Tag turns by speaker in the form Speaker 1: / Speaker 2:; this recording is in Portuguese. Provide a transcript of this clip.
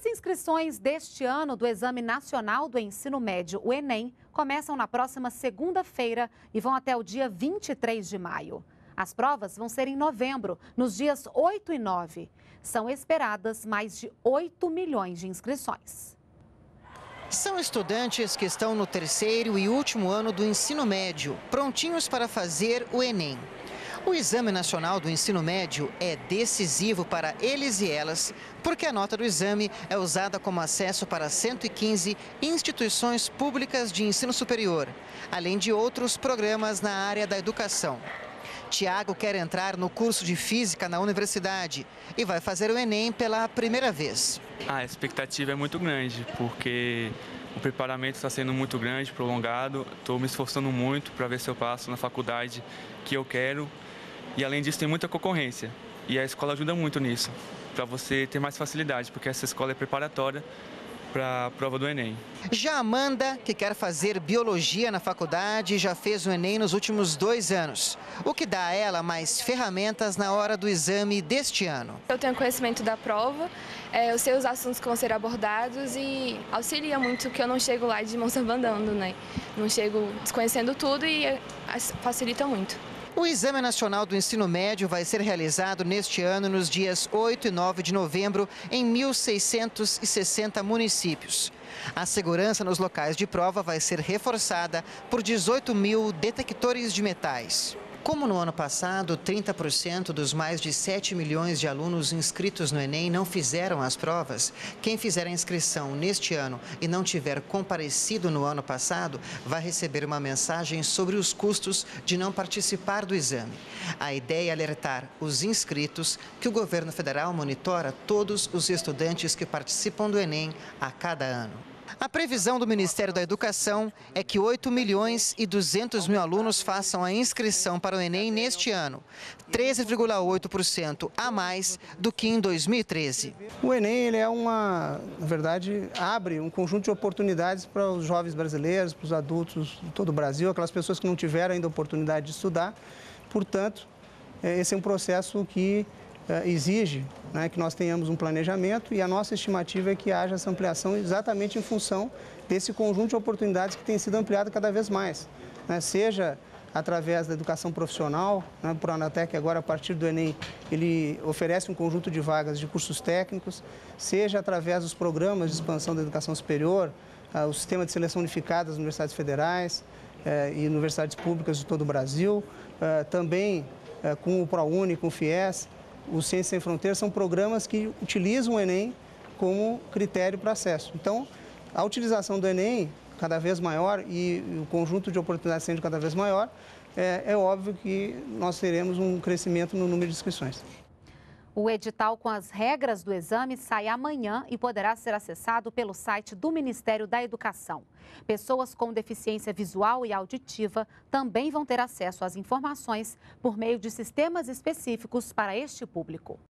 Speaker 1: As inscrições deste ano do Exame Nacional do Ensino Médio, o Enem, começam na próxima segunda-feira e vão até o dia 23 de maio. As provas vão ser em novembro, nos dias 8 e 9. São esperadas mais de 8 milhões de inscrições.
Speaker 2: São estudantes que estão no terceiro e último ano do ensino médio, prontinhos para fazer o Enem. O Exame Nacional do Ensino Médio é decisivo para eles e elas, porque a nota do exame é usada como acesso para 115 instituições públicas de ensino superior, além de outros programas na área da educação. Tiago quer entrar no curso de Física na universidade e vai fazer o Enem pela primeira vez.
Speaker 3: A expectativa é muito grande, porque o preparamento está sendo muito grande, prolongado. Estou me esforçando muito para ver se eu passo na faculdade que eu quero. E, além disso, tem muita concorrência. E a escola ajuda muito nisso, para você ter mais facilidade, porque essa escola é preparatória para a prova do Enem.
Speaker 2: Já a Amanda, que quer fazer biologia na faculdade, já fez o Enem nos últimos 2 anos, o que dá a ela mais ferramentas na hora do exame deste ano.
Speaker 4: Eu tenho conhecimento da prova, eu sei os assuntos que vão ser abordados e auxilia muito que eu não chego lá de mãos abanando, né? Não chego desconhecendo tudo e facilita muito.
Speaker 2: O Exame Nacional do Ensino Médio vai ser realizado neste ano nos dias 8 e 9 de novembro em 1.660 municípios. A segurança nos locais de prova vai ser reforçada por 18 mil detectores de metais. Como no ano passado, 30% dos mais de 7 milhões de alunos inscritos no Enem não fizeram as provas, quem fizer a inscrição neste ano e não tiver comparecido no ano passado, vai receber uma mensagem sobre os custos de não participar do exame. A ideia é alertar os inscritos que o governo federal monitora todos os estudantes que participam do Enem a cada ano. A previsão do Ministério da Educação é que 8 milhões e 200 mil alunos façam a inscrição para o Enem neste ano, 13,8% a mais do que em 2013.
Speaker 5: O Enem na verdade, abre um conjunto de oportunidades para os jovens brasileiros, para os adultos de todo o Brasil, aquelas pessoas que não tiveram ainda a oportunidade de estudar. Portanto, esse é um processo que exige, né, que nós tenhamos um planejamento e a nossa estimativa é que haja essa ampliação exatamente em função desse conjunto de oportunidades que tem sido ampliado cada vez mais, né, seja através da educação profissional, né, o Pronatec agora a partir do Enem ele oferece um conjunto de vagas de cursos técnicos, seja através dos programas de expansão da educação superior, o sistema de seleção unificada das universidades federais e universidades públicas de todo o Brasil, também com o ProUni, com o FIES. O Ciência Sem Fronteiras são programas que utilizam o Enem como critério para acesso. Então, a utilização do Enem cada vez maior e o conjunto de oportunidades sendo cada vez maior, é óbvio que nós teremos um crescimento no número de inscrições.
Speaker 1: O edital com as regras do exame sai amanhã e poderá ser acessado pelo site do Ministério da Educação. Pessoas com deficiência visual e auditiva também vão ter acesso às informações por meio de sistemas específicos para este público.